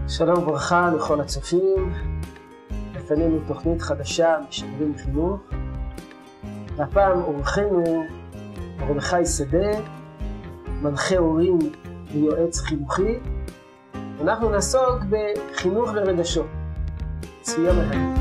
שלום וברכה לכל הצופים, לפנינו תוכנית חדשה משדרים חינוך, והפעם אורחנו מרדכי שדה, מנחה הורים ויועץ חינוכי. אנחנו נעסוק בחינוך לרגשות. צפייה מהר.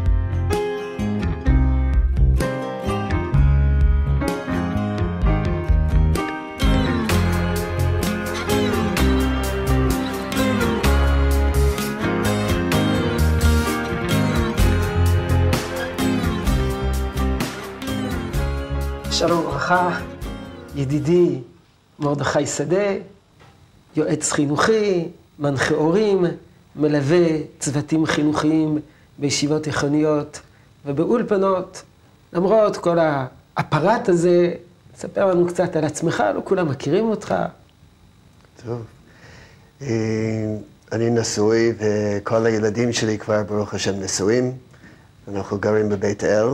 שלום וברכה, ידידי מרדכי שדה, יועץ חינוכי, מנחה הורים, מלווה צוותים חינוכיים בישיבות תיכוניות ובאולפנות. למרות כל האפרט הזה, תספר לנו קצת על עצמך, לא כולם מכירים אותך. טוב, אני נשוי וכל הילדים שלי כבר ברוך השם נשואים. אנחנו גרים בבית אל.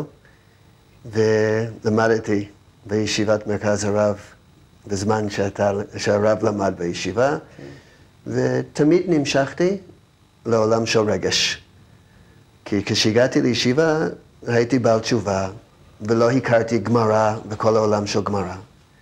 ולמדתי בישיבת מרכז הרב בזמן שהרב למד בישיבה, ותמיד נמשכתי לעולם של רגש. כי כשהגעתי לישיבה הייתי בעל תשובה, ולא הכרתי גמרא וכל העולם של גמרא.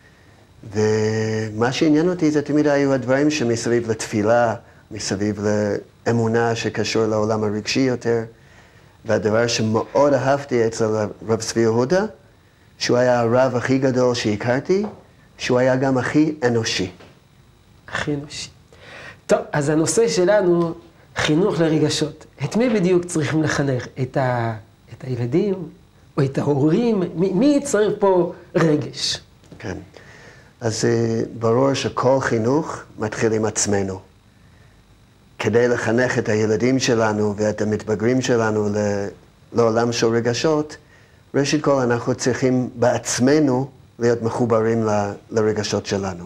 ומה שעניין אותי זה תמיד היו הדברים שמסביב לתפילה, מסביב לאמונה שקשור לעולם הרגשי יותר. והדבר שמאוד אהבתי אצל הרב צבי יהודה, שהוא היה הרב הכי גדול שהכרתי, שהוא היה גם הכי אנושי. הכי אנושי. טוב, אז הנושא שלנו, חינוך לרגשות. את מי בדיוק צריכים לחנך? את הילדים או את ההורים? מי צריך פה רגש? כן. אז ברור שכל חינוך מתחיל עם עצמנו. כדי לחנך את הילדים שלנו ואת המתבגרים שלנו לעולם של רגשות, ראשית כל אנחנו צריכים בעצמנו להיות מחוברים לרגשות שלנו.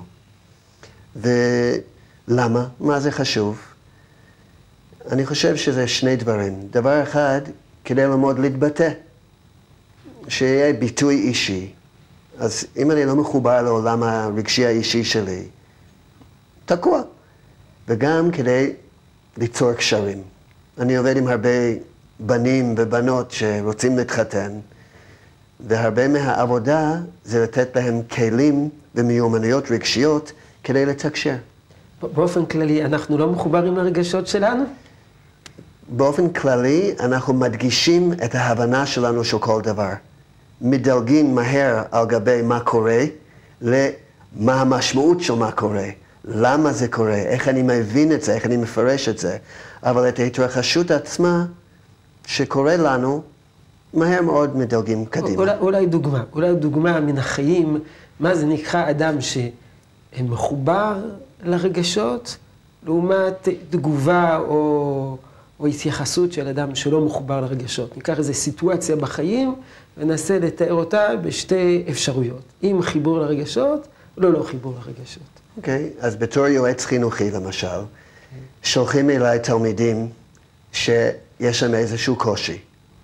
ולמה? מה זה חשוב? אני חושב שזה שני דברים. דבר אחד, כדי ללמוד להתבטא, שיהיה ביטוי אישי. אז אם אני לא מחובר לעולם הרגשי האישי שלי, תקוע. וגם כדי ליצור קשרים. אני עובד עם הרבה בנים ובנות שרוצים להתחתן, והרבה מהעבודה זה לתת להם כלים ומיומנויות רגשיות כדי לתקשר. באופן כללי, אנחנו לא מחוברים לרגשות שלנו? באופן כללי, אנחנו מדגישים את ההבנה שלנו של כל דבר. מדלגים מהר על גבי מה קורה, למה המשמעות של מה קורה. למה זה קורה, איך אני מבין את זה, איך אני מפרש את זה. אבל את ההתרחשות עצמה שקורה לנו, מהר מאוד מדלגים קדימה. אולי דוגמה מן החיים, מה זה נקרא אדם שמחובר לרגשות, לעומת תגובה או התייחסות של אדם שלא מחובר לרגשות. ניקח איזו סיטואציה בחיים וננסה לתאר אותה בשתי אפשרויות. עם חיבור לרגשות, לא חיבור לרגשות. אוקיי, אז בתור יועץ חינוכי למשל, שולחים אליי תלמידים שיש להם איזשהו קושי.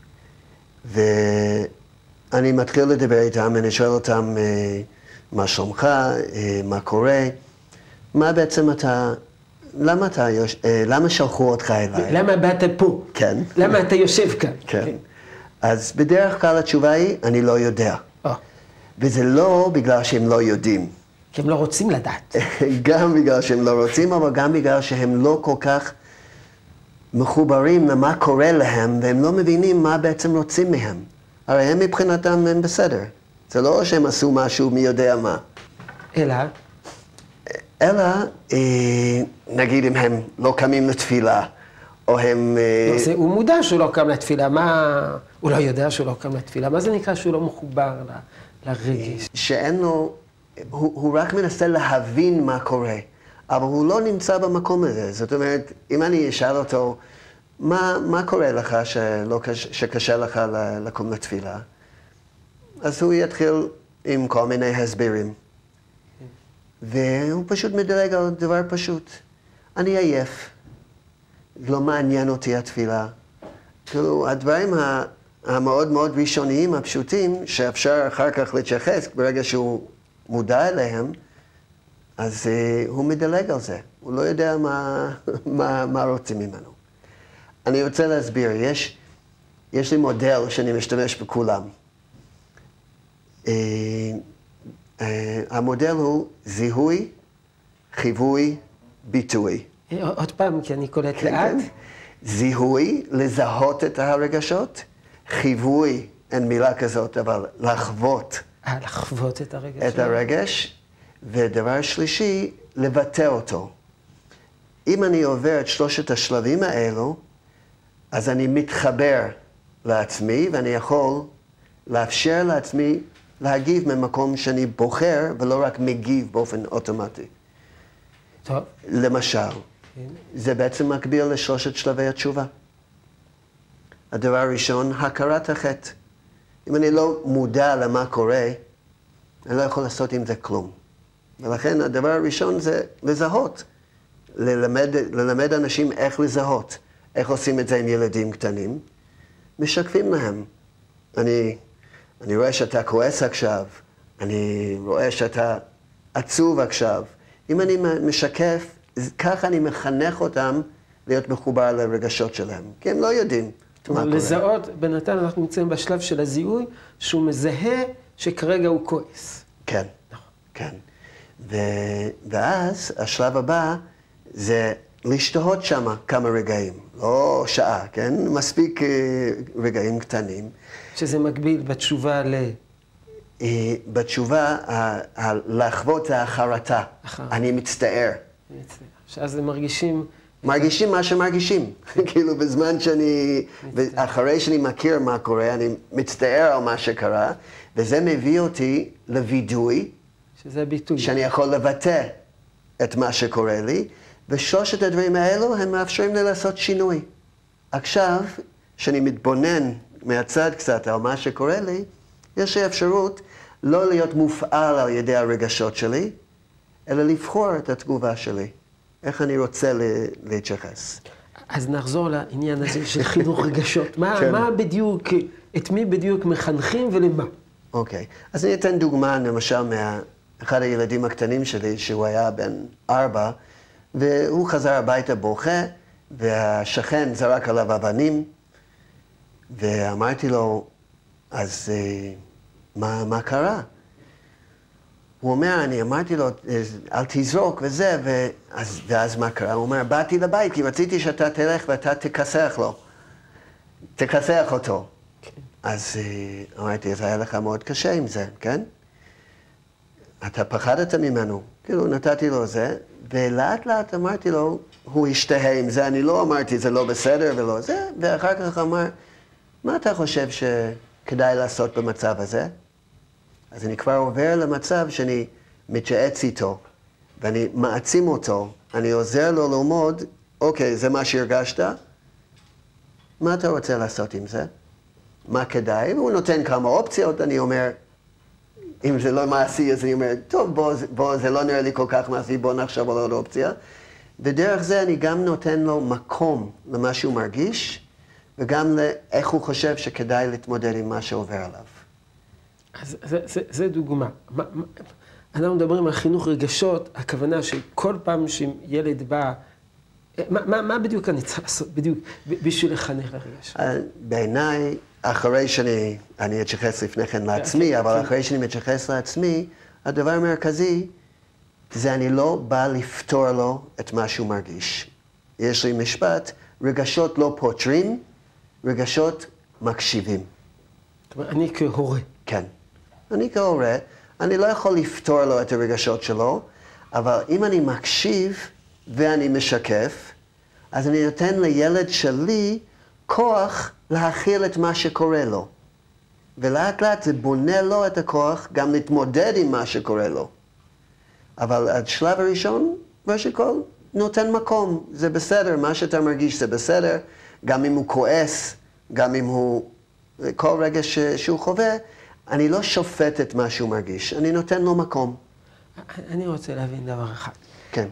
ואני מתחיל לדבר איתם, אני שואל אותם מה שלומך, מה קורה, מה בעצם למה שלחו אותך אליי? למה באת פה? כן. למה אתה יושב כאן? כן. אז בדרך כלל התשובה היא, אני לא יודע. וזה לא בגלל שהם לא יודעים. כי הם לא רוצים לדעת. גם בגלל שהם לא רוצים, אבל גם בגלל שהם לא כל כך מחוברים למה קורה להם, והם לא מבינים מה בעצם רוצים מהם. הרי הם מבחינתם הם בסדר. זה לא שהם עשו משהו מי יודע מה. אלא, נגיד אם הם לא קמים לתפילה, או הם... הוא מודע שהוא לא קם לתפילה, הוא לא יודע שהוא לא קם לתפילה. מה זה נקרא שהוא לא מחובר לרגש? שאין לו... הוא רק מנסה להבין מה קורה, אבל הוא לא נמצא במקום הזה. זאת אומרת, אם אני אשאל אותו, מה קורה לך שקשה לך לקום לתפילה? אז הוא יתחיל עם כל מיני הסברים. והוא פשוט מדרג על דבר פשוט. אני עייף, לא מעניין אותי התפילה. כאילו, הדברים המאוד מאוד ראשוניים, הפשוטים, שאפשר אחר כך להתייחס ברגע שהוא מודע אליהם, אז הוא מדלג על זה. הוא לא יודע מה רוצים ממנו. אני רוצה להסביר, יש לי מודל שאני משתמש בכולם. המודל הוא זיהוי, חיווי, ביטוי. עוד פעם, כי אני קולט לאט. זיהוי, לזהות את הרגשות. חיווי, אין מילה כזאת, אבל לחוות. לחוות את הרגש. את הרגש. ודבר שלישי, לבטא אותו. אם אני עובר את שלושת השלבים האלו, אז אני מתחבר לעצמי, ואני יכול לאפשר לעצמי להגיב ממקום שאני בוחר, ולא רק מגיב באופן אוטומטי. טוב. למשל, זה בעצם מקביל לשלושת שלבי התשובה. הדבר הראשון, הכרת החטא. אם אני לא מודע למה קורה, אני לא יכול לעשות עם זה כלום. ולכן הדבר הראשון זה לזהות. ללמד אנשים איך לזהות. איך עושים את זה עם ילדים קטנים? משקפים להם. אני רואה שאתה כועס עכשיו, אני רואה שאתה עצוב עכשיו. אם אני משקף, ככה אני מחנך אותם להיות מחובר לרגשות שלהם, כי הם לא יודעים מה קורה. לזהות, בינתיים אנחנו נמצאים בשלב של הזיהוי, שהוא מזהה שכרגע הוא כועס. כן, כן. ואז השלב הבא זה להשתהות שם כמה רגעים, לא שעה, כן? מספיק רגעים קטנים. שזה מקביל בתשובה בתשובה, לחוות זה החרטה. אני מצטער. שאז הם מרגישים... מרגישים מה שמרגישים. כאילו בזמן אחרי שאני מכיר מה קורה, אני מצטער על מה שקרה, וזה מביא אותי לוידוי. שזה הביטוי. שאני יכול לבטא את מה שקורה לי, ושלושת הדברים האלו הם מאפשרים לי לעשות שינוי. עכשיו, כשאני מתבונן מהצד קצת על מה שקורה לי, יש לי אפשרות לא להיות מופעל על ידי הרגשות שלי, אלא לבחור את התגובה שלי. איך אני רוצה להתייחס. אז נחזור לעניין הזה של חינוך רגשות. מה בדיוק, את מי בדיוק מחנכים ולמה? אוקיי. אז אני אתן דוגמה, למשל, מאחד הילדים הקטנים שלי, שהוא היה בן 4, והוא חזר הביתה בוכה, והשכן זרק עליו אבנים, ואמרתי לו, אז מה קרה? הוא אומר, אני אמרתי לו, אל תזרוק וזה, ואז מה קרה? הוא אומר, באתי לבית, כי רציתי שאתה תלך ואתה תכסח אותו. כן. אז אמרתי, אז היה לך מאוד קשה עם זה, כן? אתה פחדת ממנו. כאילו, נתתי לו זה, ולאט לאט אמרתי לו, הוא השתהה עם זה, אני לא אמרתי, זה לא בסדר ולא זה, ואחר כך אמר, מה אתה חושב שכדאי לעשות במצב הזה? אז אני כבר עובר למצב שאני מתייעץ איתו, ואני מעצים אותו, אני עוזר לו ללמוד, אוקיי, זה מה שהרגשת, מה אתה רוצה לעשות עם זה? מה כדאי? והוא נותן כמה אופציות, אני אומר, אם זה לא מעשי, אז אני אומר, טוב, בוא, זה לא נראה לי כל כך מעשי, בוא נחשוב על עוד אופציה. ודרך זה אני גם נותן לו מקום למה שהוא מרגיש, וגם לאיך הוא חושב שכדאי להתמודד עם מה שעובר עליו. אז זה דוגמה. אנחנו מדברים על חינוך רגשות, הכוונה שכל פעם שילד בא, מה בדיוק אני צריך לעשות בדיוק בשביל לחנך לרגש? בעיניי, אחרי אני אתייחס לפני כן לעצמי, אבל אחרי שאני מתייחס לעצמי, הדבר המרכזי זה אני לא בא לפתור לו את מה שהוא מרגיש. יש לי משפט, רגשות לא פותרים, רגשות מקשיבים. זאת אומרת, אני כהורה. כן. אני כהורה, אני לא יכול לפתור לו את הרגשות שלו, אבל אם אני מקשיב ואני משקף, אז אני נותן לילד שלי כוח להכיל את מה שקורה לו. ולאט לאט זה בונה לו את הכוח גם להתמודד עם מה שקורה לו. אבל השלב הראשון, ראשי כל, נותן מקום. זה בסדר, מה שאתה מרגיש זה בסדר, גם אם הוא כועס, גם אם הוא, כל רגע שהוא חווה, אני לא שופט את מה שהוא מרגיש, אני נותן לו מקום. אני רוצה להבין דבר אחד. כן.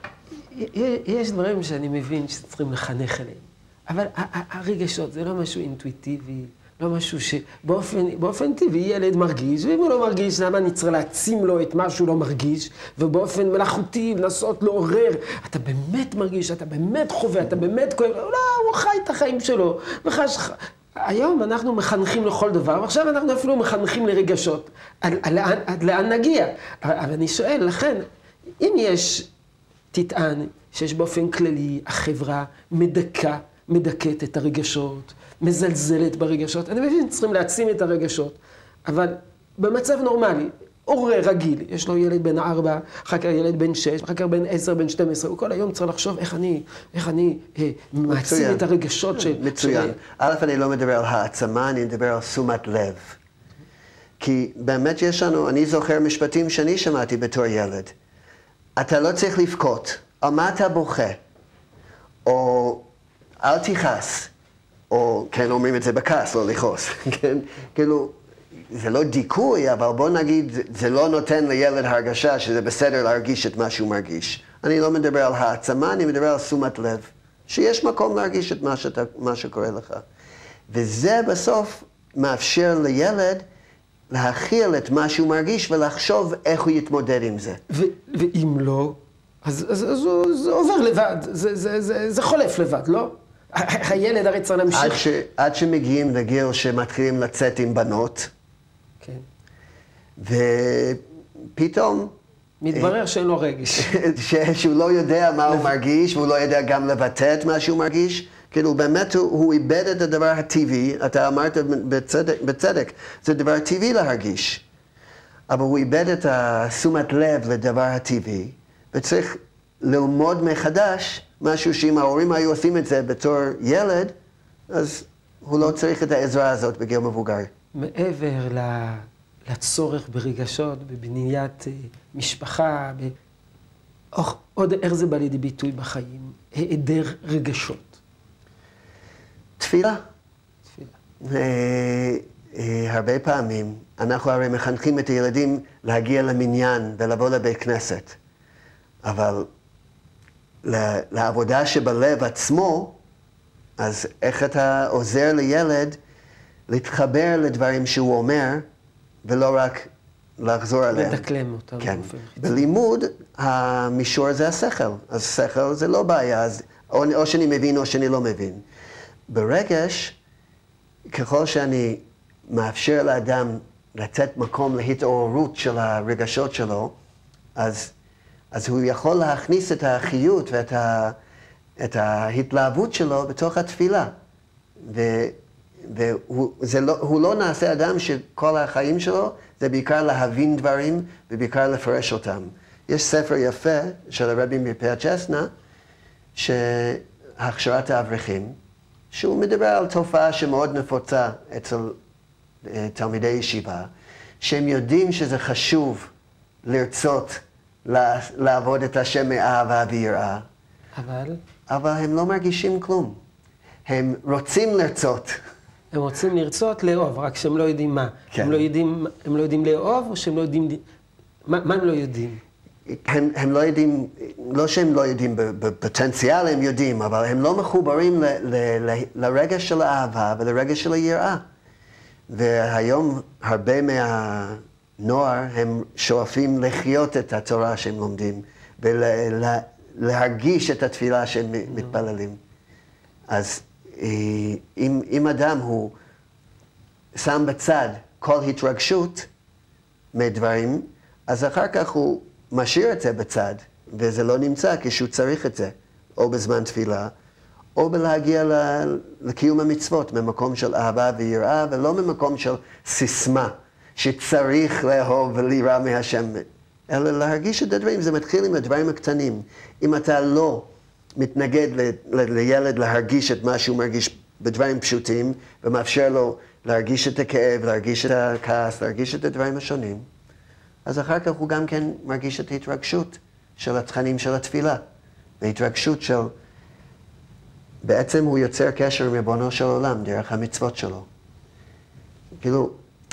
יש דברים שאני מבין שצריכים לחנך אליהם, אבל הרגשות זה לא משהו אינטואיטיבי, לא משהו שבאופן טבעי ילד מרגיש, ואם הוא לא מרגיש, למה אני צריך להעצים לו את מה שהוא לא מרגיש, ובאופן מלאכותי לנסות לעורר, אתה באמת מרגיש, אתה באמת חווה, אתה באמת כואב, לא, הוא חי את החיים שלו, היום אנחנו מחנכים לכל דבר, ועכשיו אנחנו אפילו מחנכים לרגשות, עד לאן נגיע. אבל אני שואל, לכן, אם יש תטען שיש באופן כללי, החברה מדכאת את הרגשות, מזלזלת ברגשות, אני מבין שצריכים להעצים את הרגשות, אבל במצב נורמלי, הורה רגיל, יש לו ילד בן 4, אחר כך ילד בן 6, אחר כך בן 10, בן 12, הוא כל היום צריך לחשוב איך אני מעצים את הרגשות של... מצוין. א', אני לא מדבר על העצמה, אני מדבר על תשומת לב. כי באמת יש לנו, אני זוכר משפטים שאני שמעתי בתור ילד. אתה לא צריך לבכות, על מה אתה בוכה? או אל תכעס, או כן אומרים את זה בכעס, לא לכעוס, כן? כאילו, זה לא דיכוי, אבל בוא נגיד, זה לא נותן לילד הרגשה שזה בסדר להרגיש את מה שהוא מרגיש. אני לא מדבר על העצמה, אני מדבר על תשומת לב, שיש מקום להרגיש את מה שקורה לך. וזה בסוף מאפשר לילד להכיל את מה שהוא מרגיש ולחשוב איך הוא יתמודד עם זה. ואם לא, אז זה עובר לבד, זה חולף לבד, לא? הילד הרי צריך להמשיך. עד שמגיעים לגיל שמתחילים לצאת עם בנות, כן. ופתאום... מתברר שאין לו רגש. שהוא לא יודע מה הוא מרגיש, והוא לא יודע גם לבטא את מה שהוא מרגיש. כאילו באמת הוא איבד את הדבר הטבעי, אתה אמרת בצדק, זה דבר טבעי להרגיש. אבל הוא איבד את תשומת לב לדבר הטבעי, וצריך ללמוד מחדש משהו שאם ההורים היו עושים את זה בתור ילד, אז הוא לא צריך את העזרה הזאת בגיל מבוגר. מעבר לצורך ברגשות, בבניית משפחה, עוד איך זה בא לידי ביטוי בחיים? היעדר רגשות. תפילה. הרבה פעמים אנחנו הרי מחנכים את הילדים להגיע למניין ולבוא לבית כנסת. אבל לעבודה שבלב עצמו, אז איך אתה עוזר לילד להתחבר לדברים שהוא אומר, ולא רק לחזור עליהם. לדקלם אותם. כן. בלימוד, המישור זה השכל. אז שכל זה לא בעיה, אז או שאני מבין או שאני לא מבין. ברגש, ככל שאני מאפשר לאדם לתת מקום להתעוררות של הרגשות שלו, אז הוא יכול להכניס את החיות ואת ההתלהבות שלו בתוך התפילה. והוא לא נעשה אדם שכל החיים שלו זה בעיקר להבין דברים ובעיקר לפרש אותם. יש ספר יפה של הרבי מפייאצ'סנה, שהכשרת האברכים, שהוא מדבר על תופעה שמאוד נפוצה אצל תלמידי ישיבה, שהם יודעים שזה חשוב לרצות לעבוד את השם מאהבה ויראה. אבל הם לא מרגישים כלום. הם רוצים לרצות. הם רוצים לרצות לאהוב, רק שהם לא יודעים מה. כן. הם לא יודעים לאהוב, או שהם לא יודעים... מה הם לא יודעים? הם לא יודעים, לא שהם לא יודעים, בפוטנציאל הם יודעים, אבל הם לא מחוברים לרגש של האהבה ולרגש של היראה. והיום הרבה מהנוער הם שואפים לחיות את התורה שהם לומדים, ולהרגיש את התפילה שהם מתפללים. אז אם אדם הוא שם בצד כל התרגשות מדברים, אז אחר כך הוא משאיר את זה בצד, וזה לא נמצא כשהוא צריך את זה, או בזמן תפילה, או בלהגיע לקיום המצוות, ממקום של אהבה ויראה, ולא ממקום של סיסמה, שצריך לאהוב וליראה מהשם, אלא להרגיש את הדברים. זה מתחיל עם הדברים הקטנים. אם אתה לא מתנגד לילד להרגיש את מה שהוא מרגיש בדברים פשוטים, ומאפשר לו להרגיש את הכאב, להרגיש את הכעס, להרגיש את הדברים השונים, אז אחר כך הוא גם כן מרגיש את ההתרגשות של התכנים של התפילה, והתרגשות של... בעצם הוא יוצר קשר עם ריבונו של עולם דרך המצוות שלו. כאילו,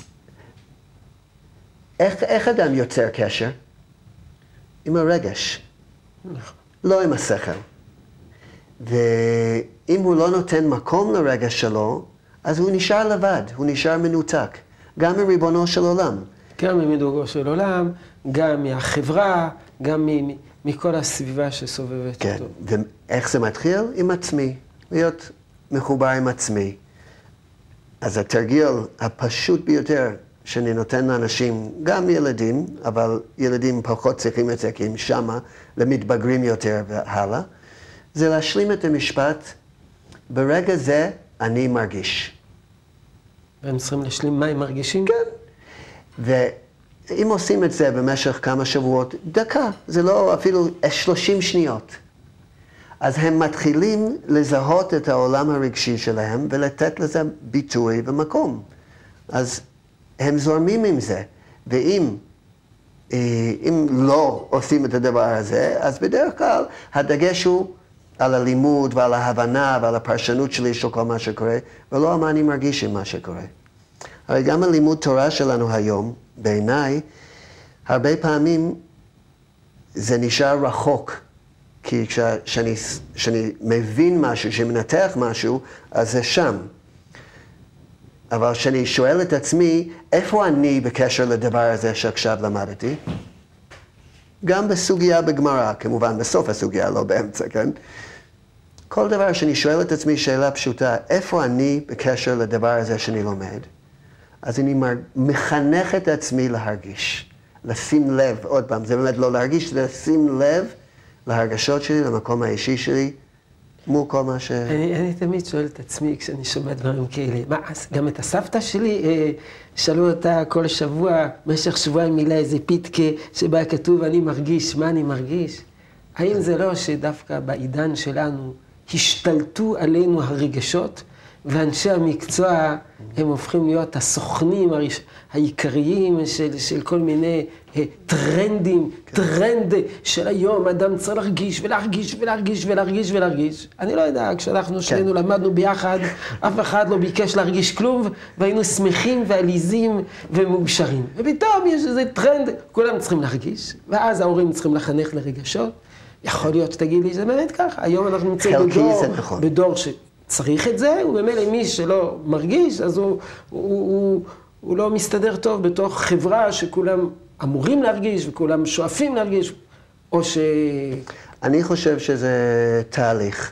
איך אדם יוצר קשר? עם הרגש, לא עם השכל. ואם הוא לא נותן מקום לרגש שלו, אז הוא נשאר לבד, הוא נשאר מנותק, גם מריבונו של עולם. גם ממדרגו של עולם, גם מהחברה, גם מכל הסביבה שסובבת כן, אותו. ואיך זה מתחיל? עם עצמי, להיות מחובר עם עצמי. אז התרגיל הפשוט ביותר שאני נותן לאנשים, גם ילדים, אבל ילדים פחות צריכים את זה, כי הם שמה למתבגרים יותר והלאה, זה להשלים את המשפט, ברגע זה אני מרגיש. והם צריכים להשלים מה הם מרגישים? כן. ואם עושים את זה במשך כמה שבועות, דקה, זה לא אפילו 30 שניות. אז הם מתחילים לזהות את העולם הרגשי שלהם ולתת לזה ביטוי ומקום. אז הם זורמים עם זה. ואם לא עושים את הדבר הזה, אז בדרך כלל הדגש הוא על הלימוד ועל ההבנה ועל הפרשנות שלי של כל מה שקורה, ולא על מה אני מרגיש עם מה שקורה. הרי גם הלימוד תורה שלנו היום, בעיניי, הרבה פעמים זה נשאר רחוק. כי כשאני מבין משהו, כשמנתח משהו, אז זה שם. אבל כשאני שואל את עצמי, איפה אני בקשר לדבר הזה שעכשיו למדתי? גם בסוגיה בגמרא, כמובן בסוף הסוגיה, לא באמצע, כן? כל דבר שאני שואל את עצמי שאלה פשוטה, איפה אני בקשר לדבר הזה שאני לומד? אז אני מחנך את עצמי להרגיש, לשים לב, עוד פעם, זה באמת לא להרגיש, זה לשים לב להרגשות שלי, למקום האישי שלי, מול כל מה ש... אני תמיד שואל את עצמי כשאני שומע דברים כאלה, מה, גם את הסבתא שלי, שאלו אותה כל שבוע, במשך שבועיים מילה איזה פיתקה, שבה כתוב אני מרגיש, מה אני מרגיש? האם זה לא שדווקא בעידן שלנו השתלטו עלינו הרגשות, ואנשי המקצוע הם הופכים להיות הסוכנים העיקריים של כל מיני טרנדים, טרנד של היום, אדם צריך להרגיש ולהרגיש ולהרגיש ולהרגיש ולהרגיש. אני לא יודע, כשאנחנו שנינו למדנו ביחד, אף אחד לא ביקש להרגיש כלום, והיינו שמחים ועליזים ומאושרים. ופתאום יש איזה טרנד, כולם צריכים להרגיש, ואז ההורים צריכים לחנך לרגשות. יכול להיות שתגיד לי, זה באמת ככה, היום אנחנו נמצאים בדור צריך את זה, ובמילא מי שלא מרגיש, אז הוא לא מסתדר טוב בתוך חברה שכולם אמורים להרגיש וכולם שואפים להרגיש, או ש... אני חושב שזה תהליך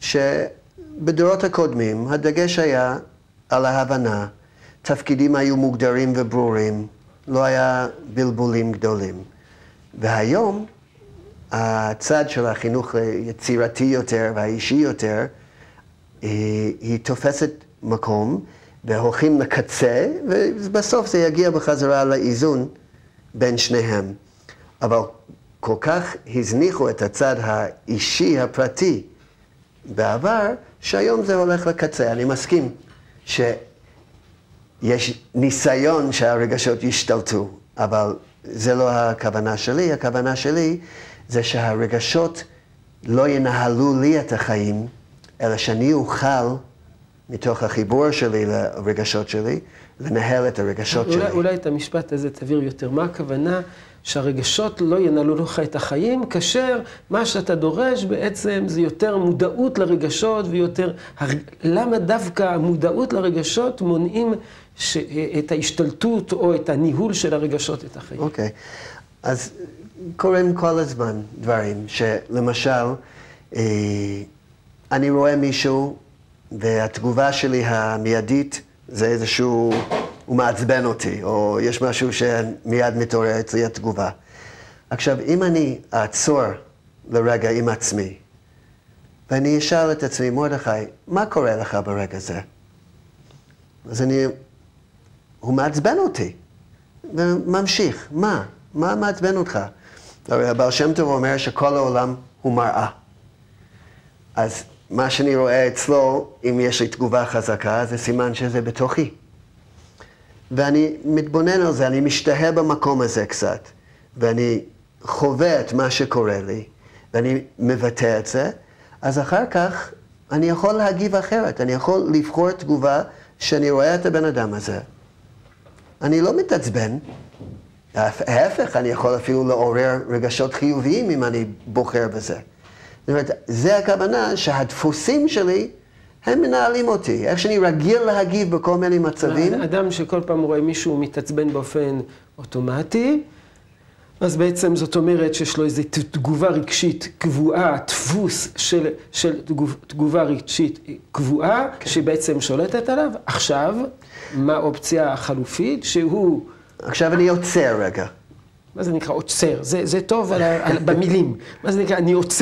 שבדורות הקודמים הדגש היה על ההבנה, תפקידים היו מוגדרים וברורים, לא היה בלבולים גדולים. והיום הצד של החינוך היצירתי יותר והאישי יותר, היא תופסת מקום והולכים לקצה, ובסוף זה יגיע בחזרה לאיזון בין שניהם. אבל כל כך הזניחו את הצד האישי הפרטי בעבר, שהיום זה הולך לקצה. אני מסכים שיש ניסיון שהרגשות ישתלטו, אבל זה לא הכוונה שלי. הכוונה שלי זה שהרגשות לא ינהלו לי את החיים, אלא שאני אוכל, מתוך החיבור שלי לרגשות שלי, לנהל את הרגשות שלי. אולי את המשפט הזה תבהיר יותר. מה הכוונה שהרגשות לא ינהלו לך את החיים, כאשר מה שאתה דורש בעצם זה יותר מודעות לרגשות ויותר... למה דווקא המודעות לרגשות מונעים את ההשתלטות או את הניהול של הרגשות את החיים? אוקיי. אז קוראים כל הזמן דברים שלמשל, אני רואה מישהו, והתגובה שלי המיידית זה איזשהו, הוא מעצבן אותי, או יש משהו שמיד מתעורר אצלי התגובה. עכשיו, אם אני אעצור לרגע עם עצמי, ואני אשאל את עצמי, מרדכי, מה קורה לך ברגע זה? אז הוא מעצבן אותי, וממשיך, מה? מה מעצבן אותך? הרי הבעל שם טוב אומר שכל העולם הוא מראה. אז מה שאני רואה אצלו, אם יש לי תגובה חזקה, זה סימן שזה בתוכי. ואני מתבונן על זה, אני משתהה במקום הזה קצת, ואני חווה את מה שקורה לי, ואני מבטא את זה, אז אחר כך אני יכול להגיב אחרת, אני יכול לבחור תגובה שאני רואה את הבן אדם הזה. אני לא מתעצבן, ההפך, אני יכול אפילו לעורר רגשות חיוביים אם אני בוחר בזה. זאת אומרת, זה הכוונה שהדפוסים שלי הם מנהלים אותי. איך שאני רגיל להגיב בכל מיני מצבים. אדם שכל פעם רואה מישהו מתעצבן באופן אוטומטי, אז בעצם זאת אומרת שיש לו איזו תגובה רגשית קבועה, דפוס של תגובה רגשית קבועה, שבעצם שולטת עליו. עכשיו, מה האופציה החלופית? שהוא... עכשיו אני עוצר רגע. מה זה נקרא עוצר? זה טוב במילים. מה זה נקרא אני עוצר?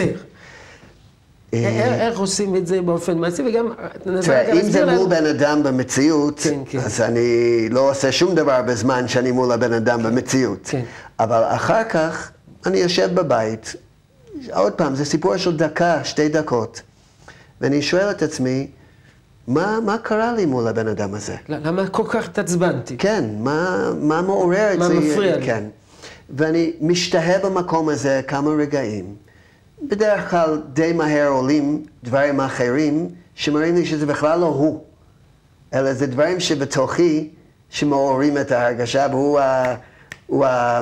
איך עושים את זה באופן מעשי? וגם... תראה, אם זה מול בן אדם במציאות, אז אני לא עושה שום דבר בזמן שאני מול הבן אדם במציאות. אבל אחר כך אני יושב בבית, עוד פעם, זה סיפור של דקה, 2 דקות, ואני שואל את עצמי, מה קרה לי מול הבן אדם הזה? למה כל כך התעצבנתי? כן, מה מעורר אצלי? מה מפריע לי? כן. ואני משתהה במקום הזה כמה רגעים. בדרך כלל די מהר עולים דברים אחרים שמראים לי שזה בכלל לא הוא, אלא זה דברים שבתוכי שמעוררים את ההרגשה, והוא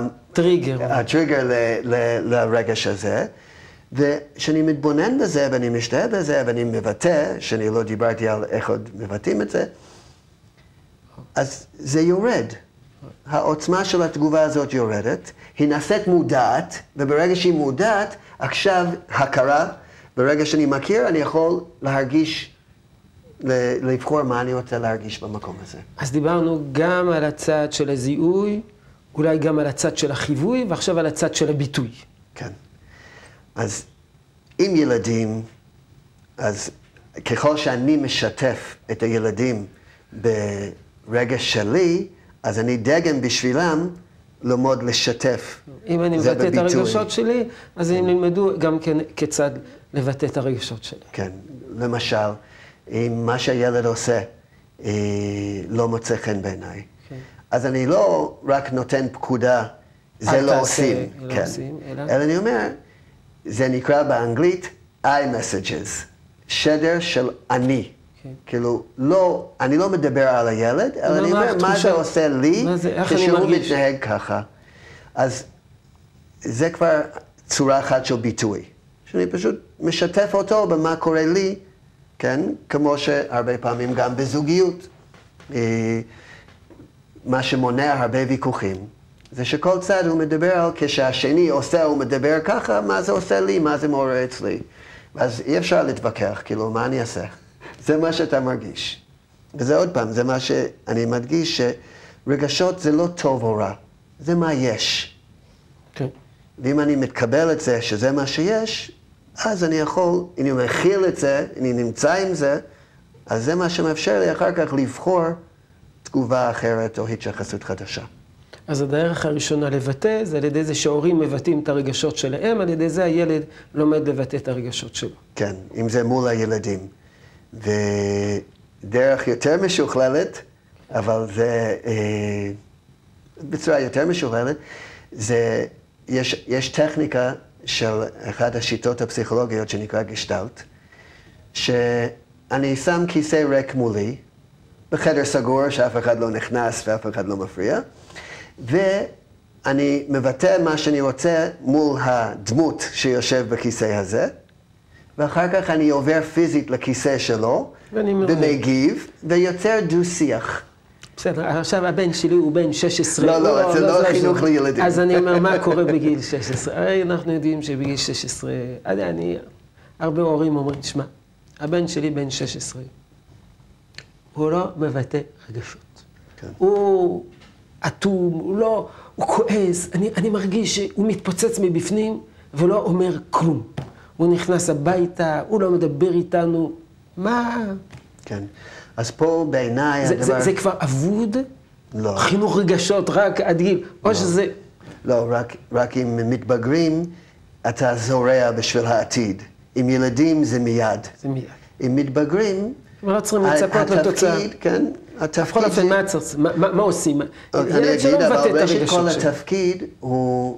הטריגר לרגש הזה. וכשאני מתבונן בזה ואני משתהה בזה ואני מבטא, שאני לא דיברתי על איך עוד מבטאים את זה, אז זה יורד. העוצמה של התגובה הזאת יורדת, היא נעשית מודעת, וברגע שהיא מודעת, עכשיו הכרה, ברגע שאני מכיר, אני יכול להרגיש, לבחור מה אני רוצה להרגיש במקום הזה. אז דיברנו גם על הצד של הזיהוי, אולי גם על הצד של החיווי, ועכשיו על הצד של הביטוי. כן. אז עם ילדים, אז ככל שאני משתף את הילדים ברגש שלי, אז אני דגם בשבילם ללמוד לשתף. אם אני מבטא את הרגשות שלי, אז הם ילמדו גם כן כיצד לבטא את הרגשות שלי. כן, למשל, אם מה שהילד עושה לא מוצא חן בעיניי, אז אני לא רק נותן פקודה, זה לא עושים. אלא אני אומר, זה נקרא באנגלית I-messages, שדר של אני. כאילו, לא, אני לא מדבר על הילד, אלא אני אומר, מה זה עושה לי כשהוא מתנהג ככה. אז זה כבר צורה אחת של ביטוי, שאני פשוט משתף אותו במה קורה לי, כן? כמו שהרבה פעמים גם בזוגיות. מה שמונע הרבה ויכוחים, זה שכל צד הוא מדבר על כשהשני עושה, הוא מדבר ככה, מה זה עושה לי, מה זה מעורר אצלי. אז אי אפשר להתווכח, כאילו, מה אני אעשה? זה מה שאתה מרגיש. וזה עוד פעם, זה מה שאני מדגיש, שרגשות זה לא טוב או רע, זה מה יש. כן. ואם אני מתקבל את זה, שזה מה שיש, אז אני יכול, אם אני מכיל את זה, אני נמצא עם זה, אז זה מה שמאפשר לי אחר כך לבחור תגובה אחרת או התייחסות חדשה. אז הדרך הראשונה לבטא, זה על ידי זה שההורים מבטאים את הרגשות שלהם, על ידי זה הילד לומד לבטא את הרגשות שלו. כן, אם זה מול הילדים. ודרך יותר משוכללת, אבל זה בצורה יותר משוכללת, זה, יש טכניקה של אחת השיטות הפסיכולוגיות שנקרא גשטלט, שאני שם כיסא ריק מולי, בחדר סגור שאף אחד לא נכנס ואף אחד לא מפריע, ואני מבטא מה שאני רוצה מול הדמות שיושב בכיסא הזה, ואחר כך אני עובר פיזית לכיסא שלו, ומגיב, ויוצר דו-שיח. בסדר, עכשיו הבן שלי הוא בן 16. לא, זה לא חינוך לילדים. אז אני אומר, מה קורה בגיל 16? הרי אנחנו יודעים שבגיל 16, הרבה הורים אומרים, תשמע, הבן שלי בן 16, הוא לא מבטא רגשות. הוא אטום, הוא כועס, אני מרגיש שהוא מתפוצץ מבפנים ולא אומר כלום. הוא נכנס הביתה, הוא לא מדבר איתנו, מה? כן, אז פה בעיניי הדבר... זה כבר אבוד? לא. חינוך רגשות רק עד גיל, או שזה... לא, רק אם מתבגרים, אתה זורע בשביל העתיד. עם ילדים זה מיד. זה מיד. אם מתבגרים... לא צריכים לצפות לתוצאה. התפקיד, כן, בכל אופן, מה עושים? אני אגיד, אבל ראשית כל התפקיד הוא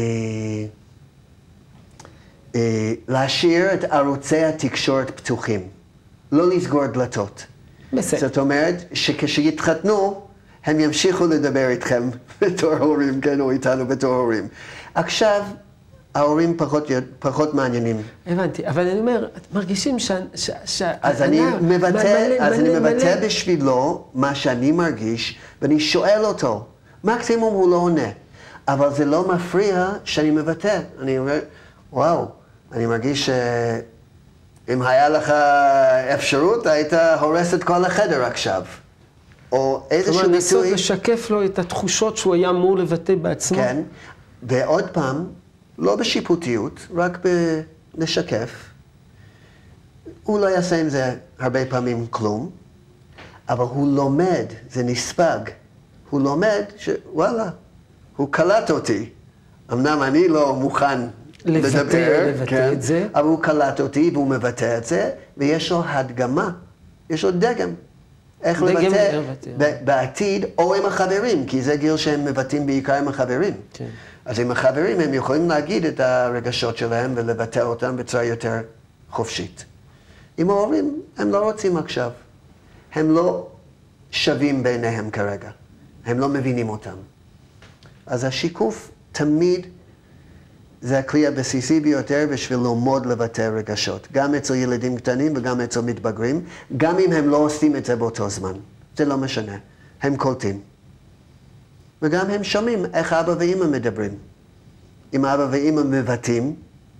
להשאיר את ערוצי התקשורת פתוחים, לא לסגור דלתות. בסדר. זאת אומרת שכשיתחתנו, הם ימשיכו לדבר איתכם בתור הורים, כן, או איתנו בתור הורים. עכשיו, ההורים פחות מעניינים. הבנתי, אבל אני אומר, מרגישים אז אני מבטא בשבילו מה שאני מרגיש, ואני שואל אותו. מקסימום הוא לא עונה, אבל זה לא מפריע שאני מבטא. אני אומר, וואו, אני מרגיש שאם היה לך אפשרות, היית הורס את כל החדר עכשיו. או איזשהו ביטוי. כלומר, נסות ביטוי... לשקף לו את התחושות שהוא היה אמור לבטא בעצמו. כן, ועוד פעם, לא בשיפוטיות, רק לשקף. הוא לא יעשה עם זה הרבה פעמים כלום, אבל הוא לומד, זה נספג. הוא לומד שוואלה, הוא קלט אותי. אמנם אני לא מוכן לדבר, כן, את זה. אבל הוא קלט אותי והוא מבטא את זה, ויש לו הדגמה, יש לו דגם. איך לבטא בעתיד או עם החברים, כי זה גיל שהם מבטאים בעיקר עם החברים. כן. אז עם החברים הם יכולים להגיד את הרגשות שלהם ולבטא אותם בצורה יותר חופשית. עם ההורים הם לא רוצים עכשיו. הם לא שווים ביניהם כרגע. הם לא מבינים אותם. אז השיקוף תמיד זה הכלי הבסיסי ביותר בשביל ללמוד לבטא רגשות. גם אצל ילדים קטנים וגם אצל מתבגרים, גם אם הם לא עושים את זה באותו זמן. זה לא משנה. הם קולטים. וגם הם שומעים איך אבא ואמא מדברים. אם אבא ואמא מבטאים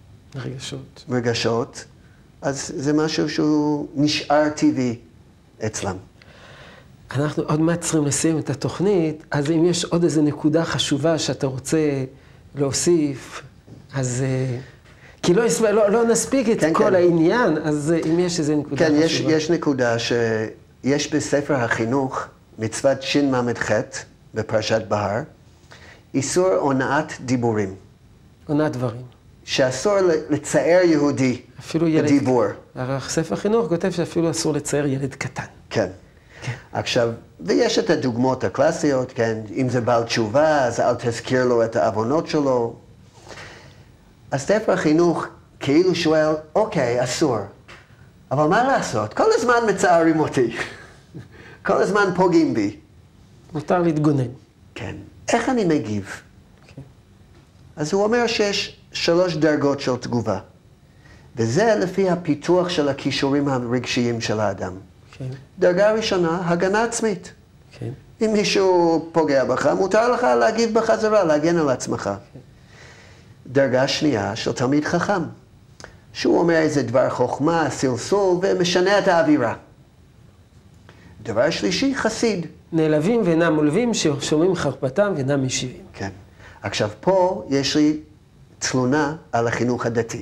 רגשות, אז זה משהו שהוא נשאר טבעי אצלם. אנחנו עוד מעט צריכים לסיים את התוכנית, אז אם יש עוד איזו נקודה חשובה שאתה רוצה להוסיף, אז... כי לא נספיק את כל העניין, אז אם יש איזו נקודה חשובה. כן, יש נקודה שיש בספר החינוך, מצוות שמ"ח, בפרשת בהר, איסור הונאת דיבורים. הונאת דברים. שאסור לצייר יהודי בדיבור. ספר החינוך כותב שאפילו אסור לצייר ילד קטן. כן. עכשיו, ויש את הדוגמאות הקלאסיות, כן, אם זה בעל תשובה, אז אל תזכיר לו את העוונות שלו. אז ספר החינוך כאילו שואל, אוקיי, אסור. אבל מה לעשות? כל הזמן מצערים אותי. כל הזמן פוגעים בי. מותר להתגונן. כן. איך אני מגיב? אז הוא אומר שיש 3 דרגות של תגובה. וזה לפי הפיתוח של הכישורים הרגשיים של האדם. דרגה ראשונה, הגנה עצמית. אם מישהו פוגע בך, מותר לך להגיב בחזרה, להגן על עצמך. דרגה שנייה של תלמיד חכם, שהוא אומר איזה דבר חוכמה, סלסול, ומשנה את האווירה. דבר שלישי, חסיד. נעלבים ואינם מולווים, ששומעים חרפתם ואינם משיבים. כן. עכשיו פה יש לי תלונה על החינוך הדתי.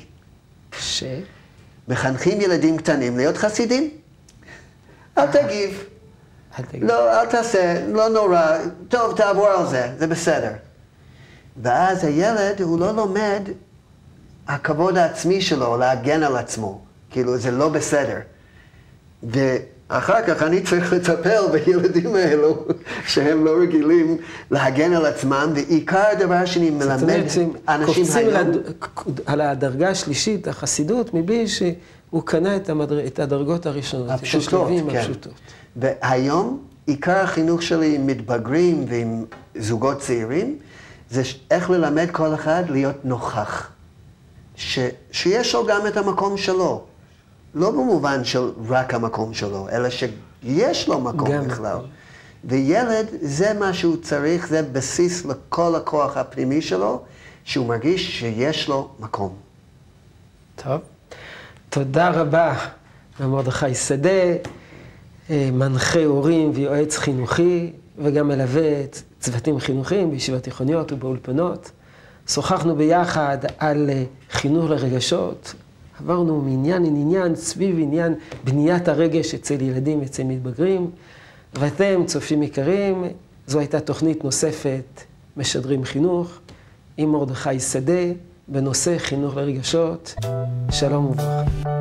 מחנכים ילדים קטנים להיות חסידים. אל תגיב. לא, אל תעשה, לא נורא. טוב, תעבור על זה, זה בסדר. ואז הילד, הוא לא לומד הכבוד העצמי שלו, להגן על עצמו. כאילו, זה לא בסדר. ואחר כך אני צריך לטפל בילדים האלו, שהם לא רגילים להגן על עצמם, ועיקר הדבר שאני מלמד אנשים היום... קופצים על הדרגה השלישית, החסידות, מבלי שהוא קנה את הדרגות הראשונות. הפשוטות, כן. והיום, עיקר החינוך שלי עם מתבגרים ועם זוגות צעירים, זה איך ללמד כל אחד להיות נוכח. שיש לו גם את המקום שלו. לא במובן של רק המקום שלו, אלא שיש לו מקום בכלל. וילד, זה מה שהוא צריך, זה בסיס לכל הכוח הפנימי שלו, שהוא מרגיש שיש לו מקום. טוב. תודה רבה למרדכי שדה, מנחה הורים ויועץ חינוכי, וגם מלווה את צוותים חינוכיים בישיבות תיכוניות ובאולפנות. שוחחנו ביחד על חינוך לרגשות, עברנו מעניין לעניין, סביב עניין בניית הרגש אצל ילדים ואצל מתבגרים. ואתם, צופים יקרים, זו הייתה תוכנית נוספת, משדרים חינוך, עם מרדכי שדה, בנושא חינוך לרגשות. שלום וברכה.